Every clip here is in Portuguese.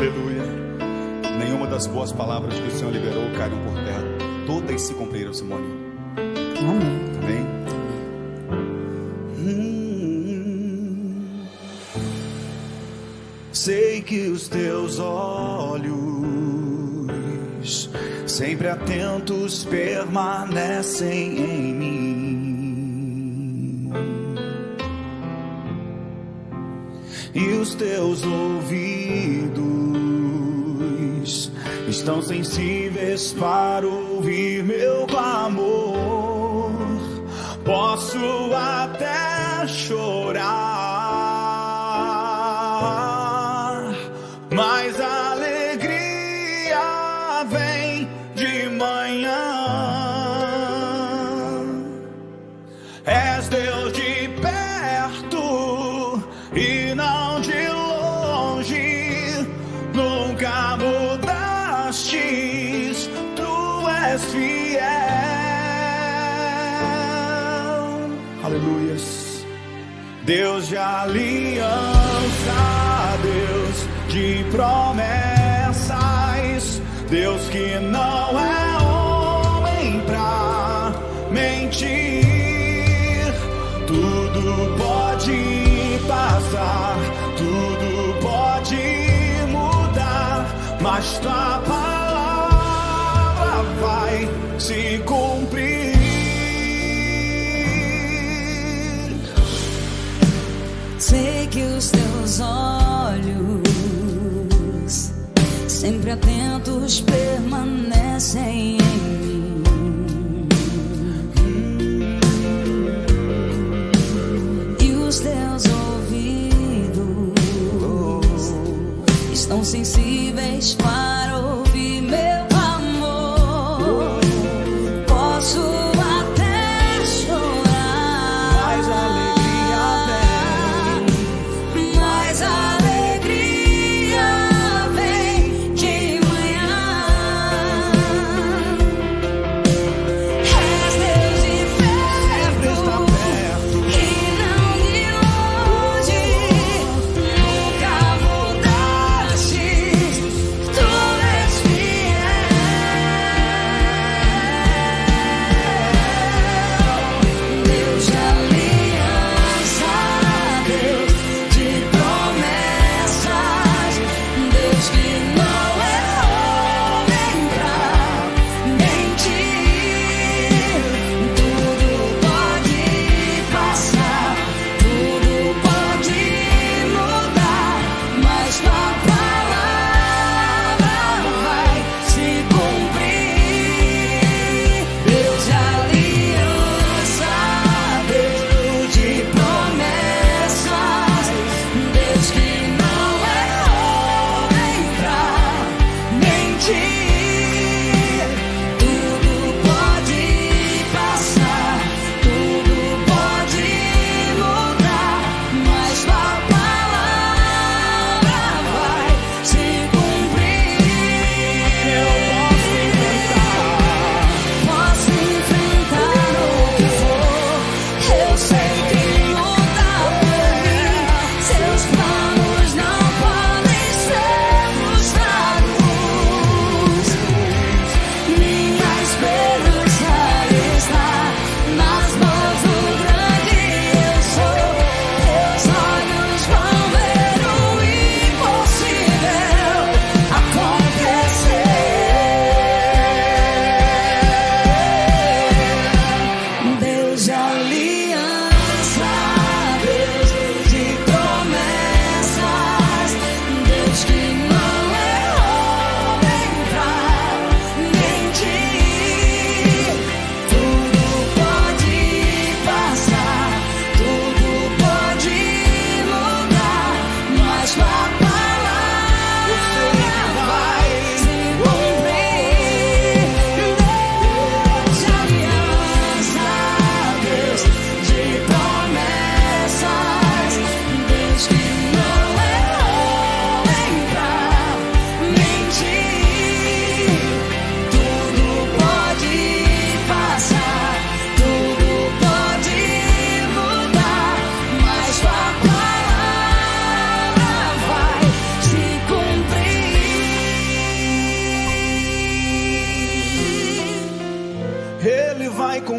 Aleluia. Nenhuma das boas palavras que o Senhor liberou caíram por terra. Todas se cumpriram, Simone. Amém. Amém. Sei que os teus olhos, sempre atentos, permanecem em mim, e os teus ouvidos estão sensíveis para ouvir meu clamor. Posso até chorar, mas a alegria vem de manhã. És Deus de perto e não de longe, nunca mudastes, tu és fiel. Aleluias. Deus de aliança, Deus de promessas, Deus que não é homem pra mentir. Tudo pode passar, tudo pode mudar, mas tua palavra vai se cumprir. Sei que os teus olhos, sempre atentos, permanecem em mim, e os teus ouvidos estão sensíveis para ouvir meu amor. Posso até chorar, mas a alegria vem de manhã. És Deus de perto e não de longe, nunca mudaste, tu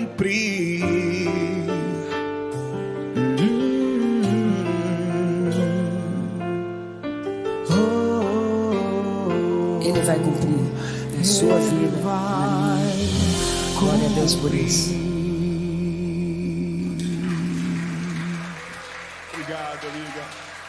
cumprir. Ele vai cumprir na sua vida, na minha. Glória a Deus por isso. Obrigado, amiga.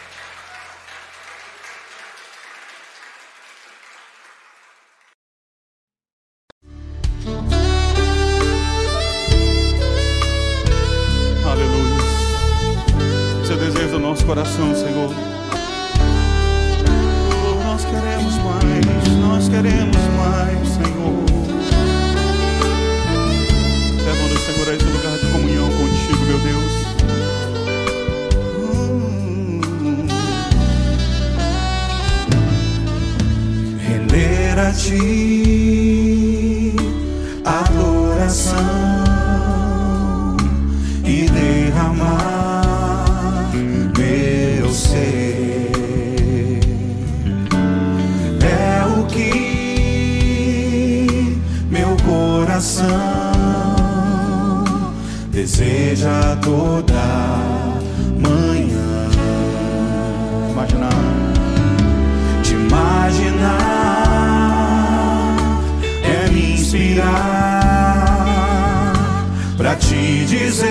Aleluia. Esse é o desejo do nosso coração, Senhor. Oh, nós queremos mais, Senhor. Leva-nos, Senhor, a esse lugar de comunhão contigo, meu Deus. Render a ti adoração e derramar meu ser. É o que meu coração deseja toda manhã. Te imaginar é me inspirar pra te dizer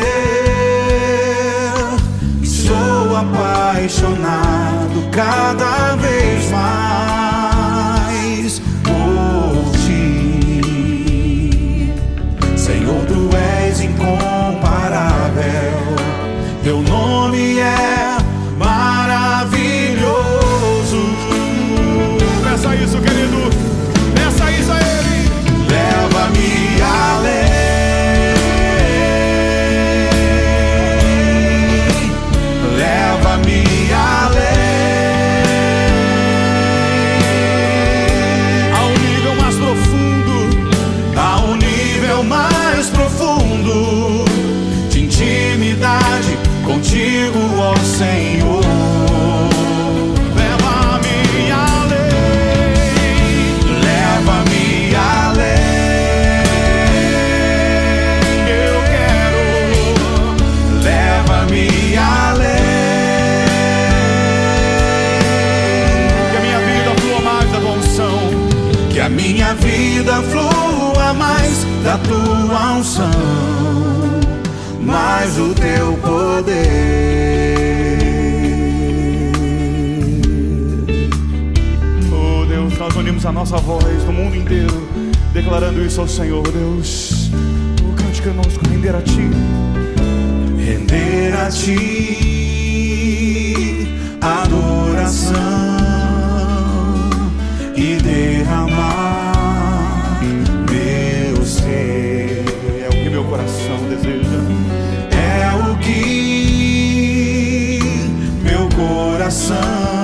que sou apaixonado cada vez mais por ti. Senhor, tu és incomparável, teu nome é maravilhoso. Peça isso, querido, peça isso a Ele. Leva-me além, leva-me além, ao nível mais profundo, ao nível mais profundo de intimidade contigo, ó Senhor. Leva-me além, leva-me além. Eu quero, leva-me além. Que a minha vida flua mais da tua unção, que a minha vida flua mais da tua unção, mais o teu poder. Oh Deus, nós unimos a nossa voz no mundo inteiro, declarando isso ao Senhor. Deus, oh, cante conosco, render a ti. Render a ti adoração e derramar meu ser. É o que meu coração deseja, é o que meu coração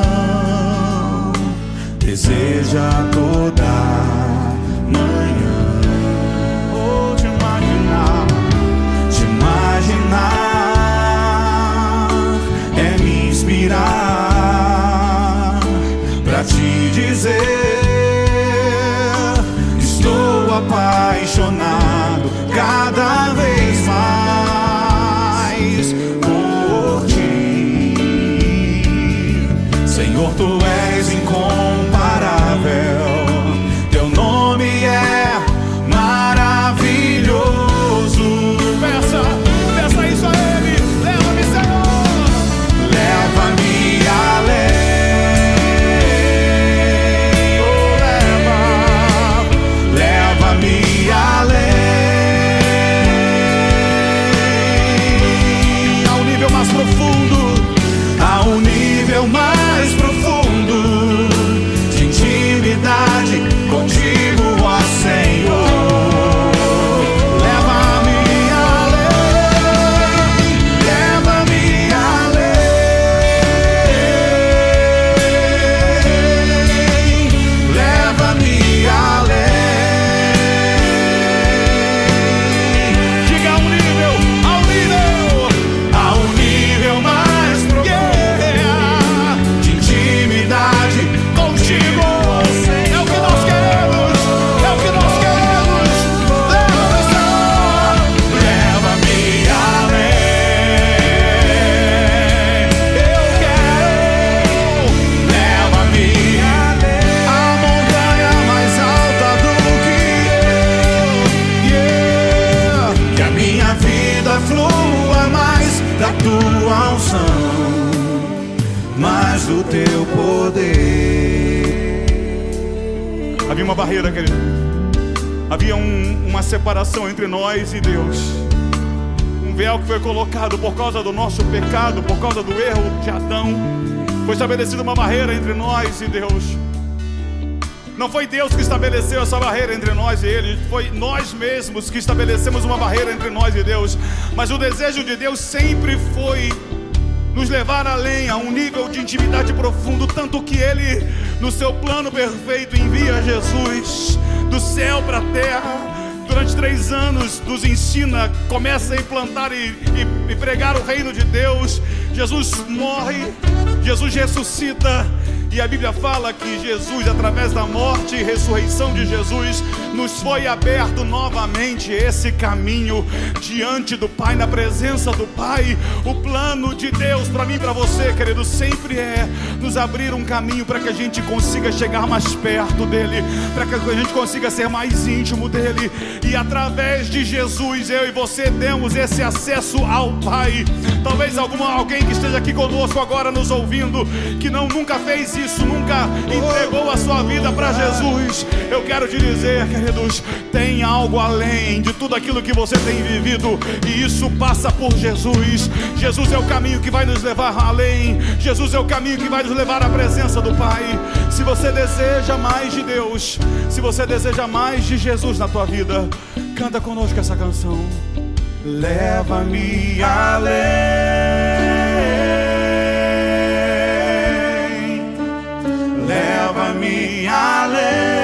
deseja toda manhã. Oh, te imaginar é me inspirar pra te dizer estou apaixonado cada vez mais por ti. Senhor, tu és incomparável, teu nome é maravilhoso. Peça isso a Ele. Leva-me, Senhor, leva-me além. Oh, leva-me além, ao nível mais profundo, ao nível mais profundo mas o teu poder. Havia uma barreira, querido. Havia uma separação entre nós e Deus. Um véu que foi colocado por causa do nosso pecado, por causa do erro de Adão. Foi estabelecida uma barreira entre nós e Deus. Não foi Deus que estabeleceu essa barreira entre nós e Ele. Foi nós mesmos que estabelecemos uma barreira entre nós e Deus. Mas o desejo de Deus sempre foi nos levar além, a um nível de intimidade profundo. Tanto que Ele, no seu plano perfeito, envia Jesus do céu para a terra. Durante 3 anos nos ensina, começa a implantar e pregar o reino de Deus. Jesus morre, Jesus ressuscita. E a Bíblia fala que Jesus, através da morte e ressurreição de Jesus, nos foi aberto novamente esse caminho diante do Pai, na presença do Pai. O plano de Deus para mim e para você, querido, sempre é nos abrir um caminho para que a gente consiga chegar mais perto dEle, para que a gente consiga ser mais íntimo dEle. E através de Jesus, eu e você temos esse acesso ao Pai. Talvez alguém que esteja aqui conosco agora nos ouvindo, que nunca fez isso, nunca entregou a sua vida para Jesus. Eu quero te dizer, queridos, tem algo além de tudo aquilo que você tem vivido, e isso passa por Jesus. Jesus é o caminho que vai nos levar além. Jesus é o caminho que vai nos levar à presença do Pai. Se você deseja mais de Deus, se você deseja mais de Jesus na tua vida, canta conosco essa canção. Leva-me além, leva-me além,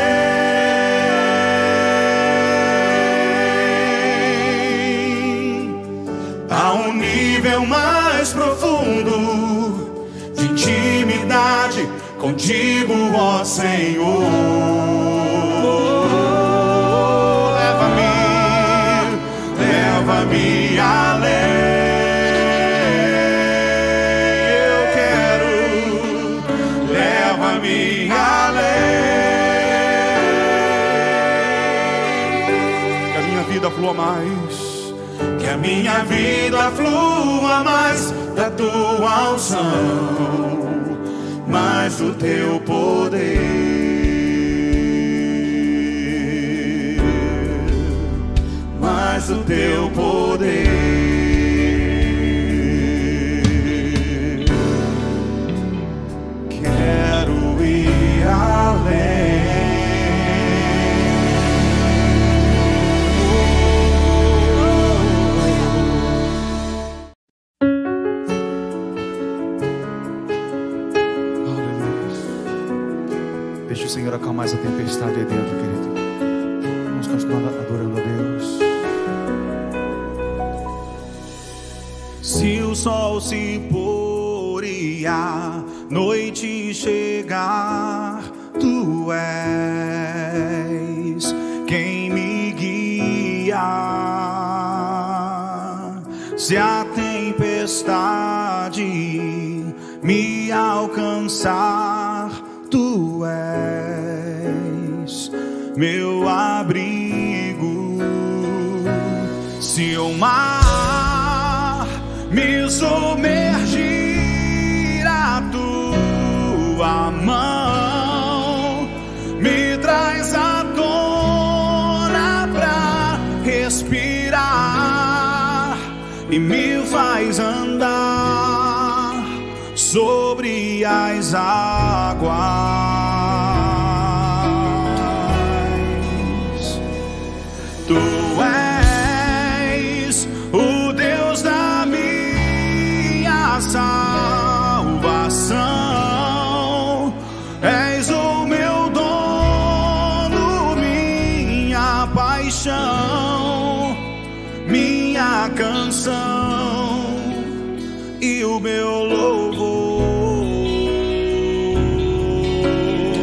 a um nível mais profundo de intimidade contigo, ó Senhor. Leva-me além, eu quero. Leva-me além, que a minha vida flua mais, que a minha vida flua mais da tua unção, mais do teu poder. Mais o teu poder. Quero ir além. Deixa o Senhor acalmar essa tempestade aí dentro, querido. Vamos continuar adorando a Deus. Se o sol se pôr e a noite chegar, tu és quem me guia. Se a tempestade me alcançar, tu és meu abrigo. Se o mar me submergir, a tua mão me traz à tona pra respirar e me faz andar sobre as águas. Tu és o Deus da minha salvação, és o meu dono, minha paixão, minha canção e o meu louvor.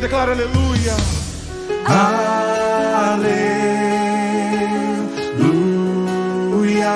declara aleluia. Aleluia.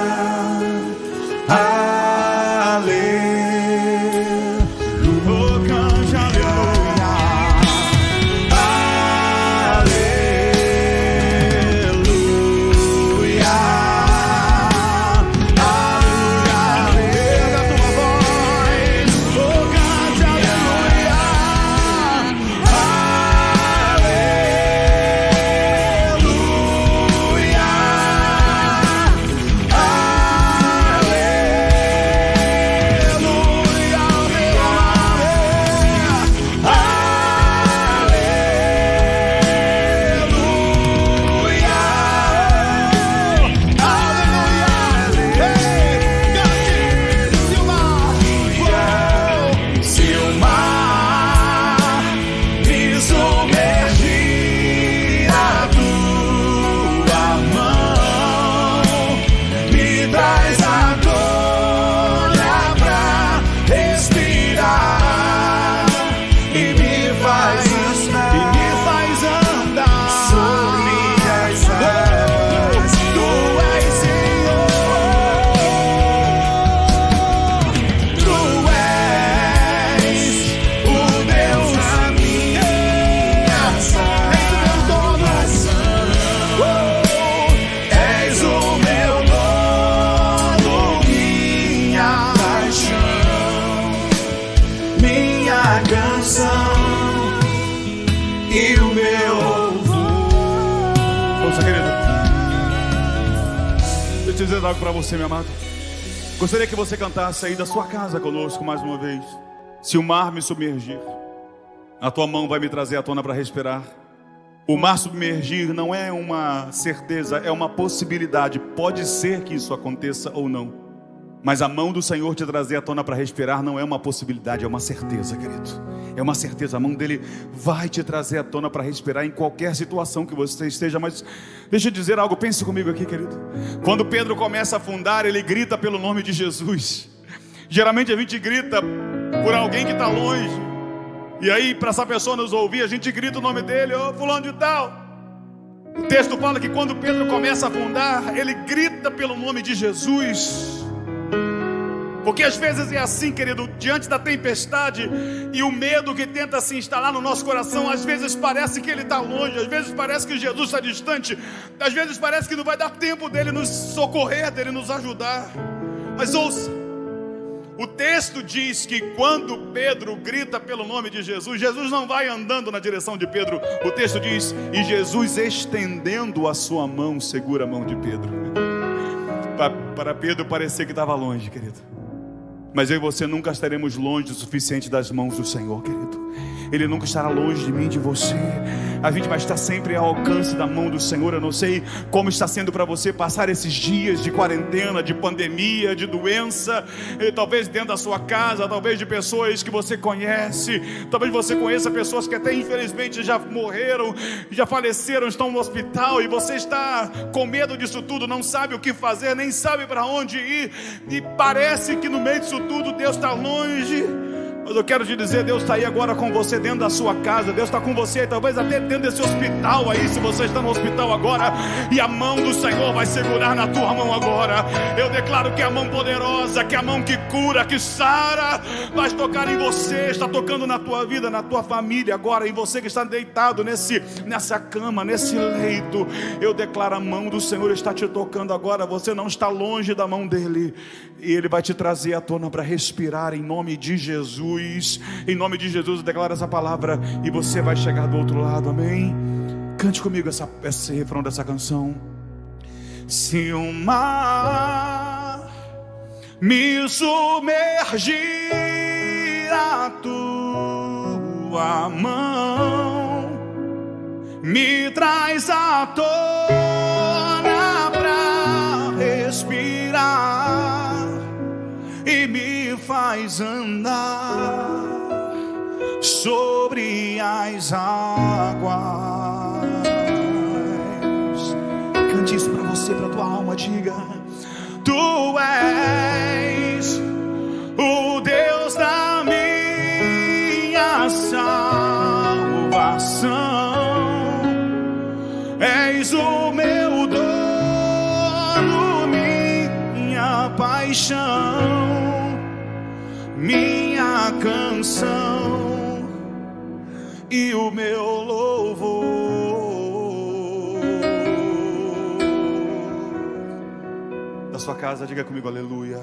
Algo para você, meu amado. Gostaria que você cantasse aí da sua casa conosco mais uma vez. Se o mar me submergir, a tua mão vai me trazer à tona para respirar. O mar submergir não é uma certeza, é uma possibilidade. Pode ser que isso aconteça ou não. Mas a mão do Senhor te trazer à tona para respirar não é uma possibilidade, é uma certeza, querido. É uma certeza, a mão dele vai te trazer à tona para respirar em qualquer situação que você esteja. Mas deixa eu dizer algo, pense comigo aqui, querido. Quando Pedro começa a afundar, ele grita pelo nome de Jesus. Geralmente a gente grita por alguém que está longe. E aí, para essa pessoa nos ouvir, a gente grita o nome dele: ô fulano de tal. O texto fala que quando Pedro começa a afundar, ele grita pelo nome de Jesus. Porque às vezes é assim, querido, diante da tempestade e o medo que tenta se instalar no nosso coração, às vezes parece que ele está longe, às vezes parece que Jesus está distante, às vezes parece que não vai dar tempo dele nos socorrer, dele nos ajudar. Mas ouça, o texto diz que quando Pedro grita pelo nome de Jesus, Jesus não vai andando na direção de Pedro. O texto diz, e Jesus estendendo a sua mão, segura a mão de Pedro. Para Pedro parecer que estava longe, querido. Mas eu e você nunca estaremos longe o suficiente das mãos do Senhor, querido. Ele nunca estará longe de mim e de você. A gente vai estar sempre ao alcance da mão do Senhor. Eu não sei como está sendo para você passar esses dias de quarentena, de pandemia, de doença. Talvez dentro da sua casa, talvez de pessoas que você conhece. Talvez você conheça pessoas que até infelizmente já morreram, já faleceram, estão no hospital. E você está com medo disso tudo, não sabe o que fazer, nem sabe para onde ir. E parece que no meio disso tudo Deus está longe. Mas eu quero te dizer, Deus está aí agora com você dentro da sua casa. Deus está com você, talvez até dentro desse hospital aí, se você está no hospital agora. E a mão do Senhor vai segurar na tua mão agora. Eu declaro que a mão poderosa, que a mão que cura, que sara, vai tocar em você. Está tocando na tua vida, na tua família agora. Em você que está deitado nessa cama, nesse leito. Eu declaro, a mão do Senhor está te tocando agora. Você não está longe da mão dele. E ele vai te trazer à tona para respirar em nome de Jesus. Em nome de Jesus eu declaro essa palavra e você vai chegar do outro lado, amém? Cante comigo esse refrão dessa canção. Se o mar me submergir, a tua mão me traz à tona pra respirar e me faz andar sobre as águas. Cante isso pra você, pra tua alma, diga: Tu és o Deus da minha salvação. salvação. És o meu dono, minha paixão, minha canção e o meu louvor. Da sua casa, diga comigo, aleluia.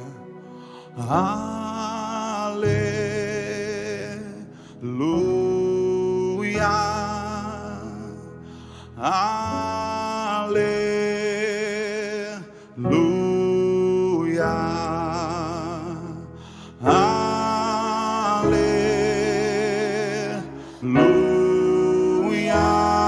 Aleluia, aleluia, aleluia,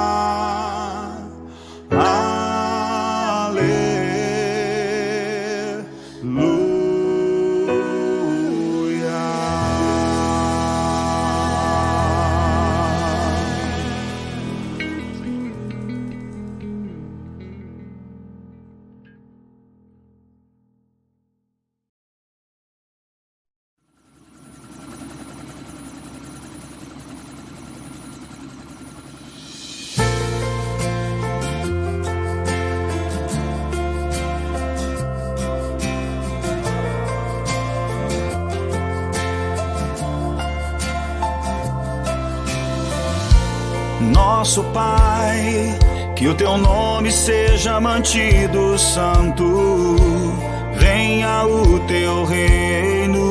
Nosso Pai, que o teu nome seja mantido santo, venha o teu reino.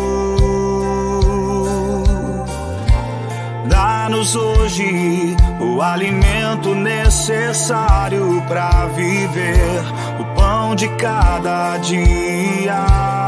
Dá-nos hoje o alimento necessário para viver, o pão de cada dia.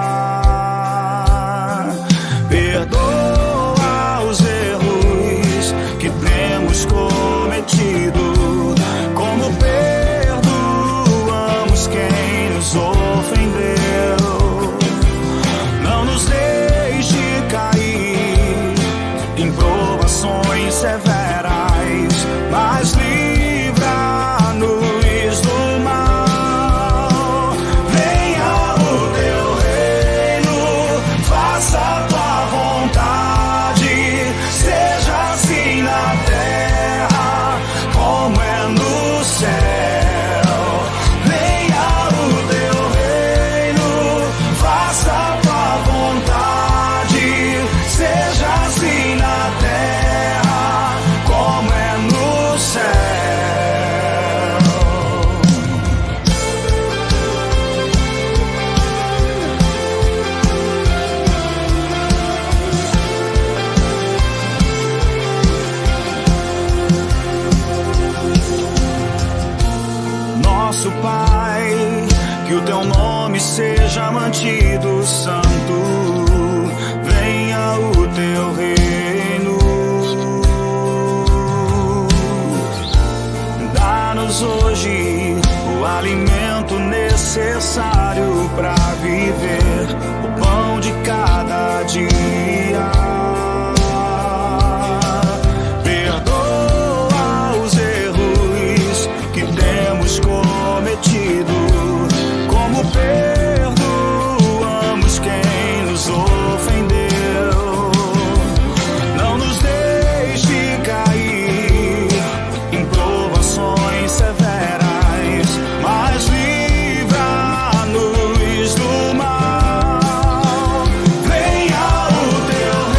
Perdoa os erros que temos cometido, como perdoamos quem nos ofendeu. Não nos deixe cair em provações severas, mas livra-nos do mal. Venha o teu reino, faça a tua vontade, seja assim na terra como é no céu. Venha o teu reino, faça a tua vontade, seja assim na terra como é no céu. Nosso Pai, que o teu nome seja mantido santo, venha o teu reino. Dá-nos hoje o alimento necessário para viver, o pão de cada dia. Perdoa os erros que temos cometido, como perdoamos quem nos ofendeu. Não nos deixe cair em provações severas, mas livra-nos do mal. Venha o teu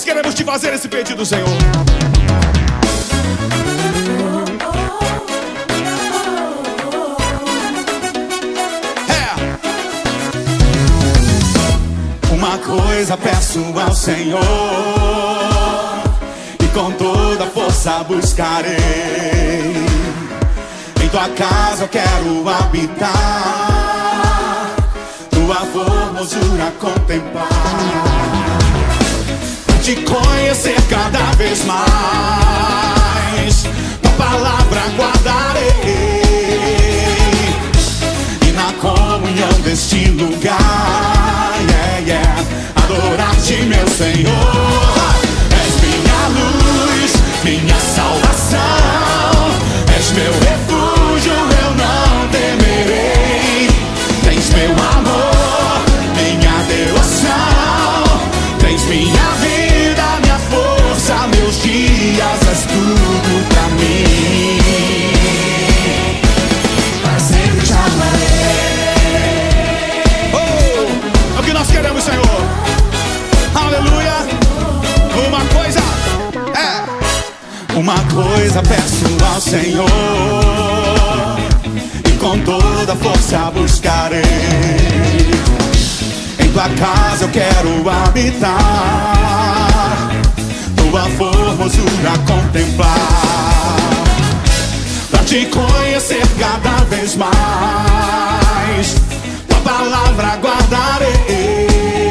nós queremos te fazer esse pedido, Senhor. Uma coisa peço ao Senhor, e com toda força buscarei. Em tua casa eu quero habitar, tua formosura contemplar, te conhecer cada vez mais, tua palavra guardarei, e na comunhão deste lugar, adorar-te, meu Senhor. És minha luz, minha salvação, és meu refúgio, eu não temerei. Tens meu amor, minha devoção, tens minha vida, minha força, meus dias, és tudo pra mim. Para sempre te amarei. É o que nós queremos, Senhor. Aleluia. Uma coisa peço ao Senhor, e com toda força buscarei. Em tua casa eu quero habitar, tua formosura contemplar, pra te conhecer cada vez mais, tua palavra guardarei,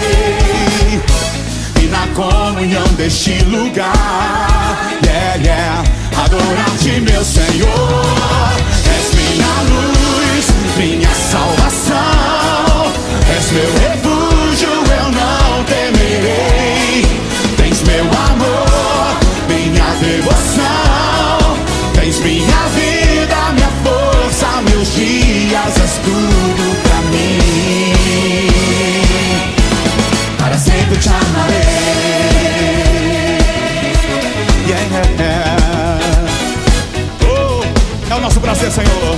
e na comunhão deste lugar, adorar-te, meu Senhor. És minha luz, minha salvação, és meu refúgio, eu não temerei. Tens meu amor, minha devoção, tens minha vida, minha força, meus dias, és tudo pra mim. Para sempre te amarei. É o nosso prazer, Senhor.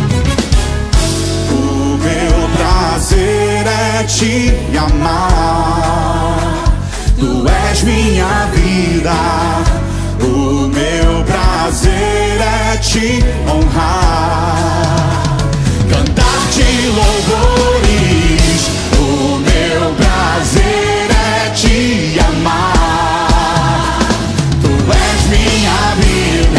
O meu prazer é te amar, tu és minha vida. O meu prazer é te honrar, cantar-te louvores. O meu prazer é te amar, tu és minha vida.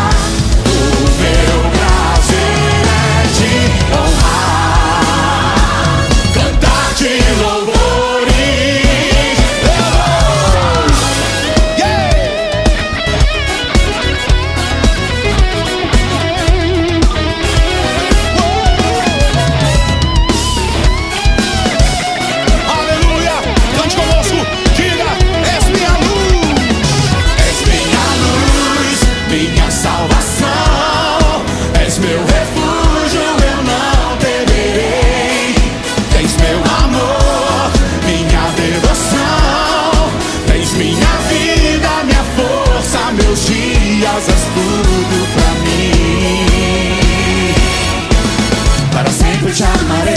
Te amarei,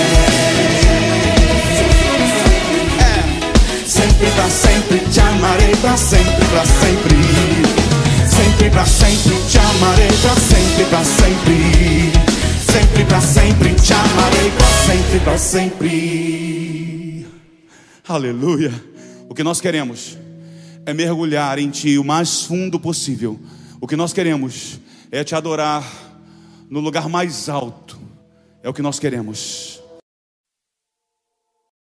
sempre pra sempre te amarei, pra sempre, pra sempre, sempre pra sempre te amarei, pra sempre, pra sempre, sempre pra sempre te amarei, pra sempre, pra sempre. Aleluia. O que nós queremos é mergulhar em ti o mais fundo possível. O que nós queremos é te adorar no lugar mais alto. É o que nós queremos.